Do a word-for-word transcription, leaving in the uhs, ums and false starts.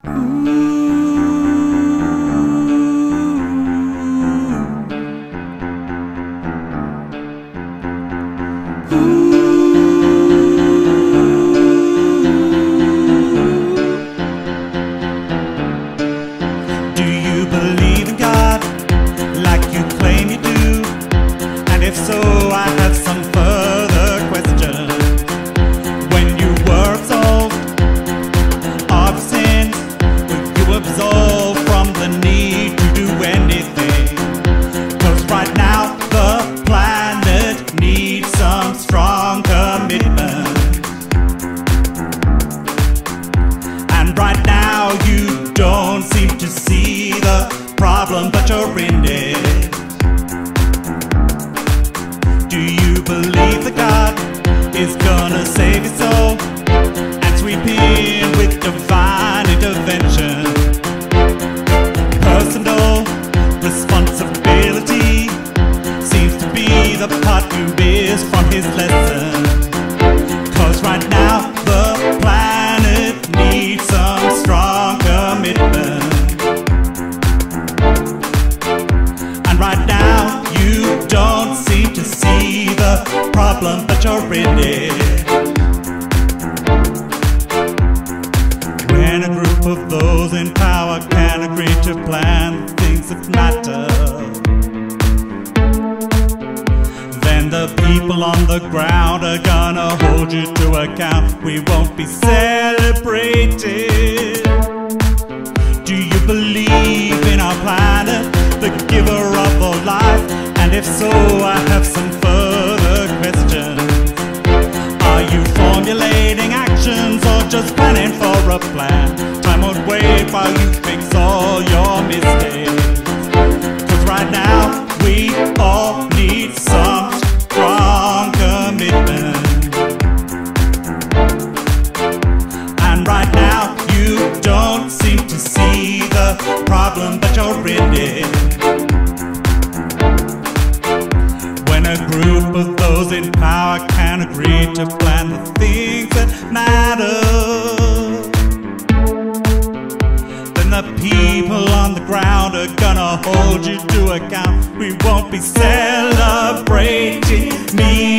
Do you believe in God like you claim you do? And if so, I have some further questions. When you were absolved of sins, were you absolved from the need to do anything? 'Cause right now the planet needs some strong commitment. And right now you don't seem to see the problem, but you're in it. Do you believe that God is gonna save your soul and sweep in with divine intervention? Personal responsibility seems to be the part you miss from his lesson. 'Cause right now the planet needs some strong commitment. And right now you don't seem to see the problem, but you're in it. When a group of those in power can agree to plan things that matter, then the people on the ground are gonna hold you to account. We won't be celebrated. Do you believe in our planet, the giver of all life? And if so, I have some further questions. Are you formulating actions or just planning for a plan? Time won't wait while you fix all your mistakes. 'Cause right now we all need some strong commitment. And right now you don't seem to see the problem, but you're in it. When a group of those in power can agree to plan the things that matter, then the people on the ground are gonna hold you to account. We won't be celebrating me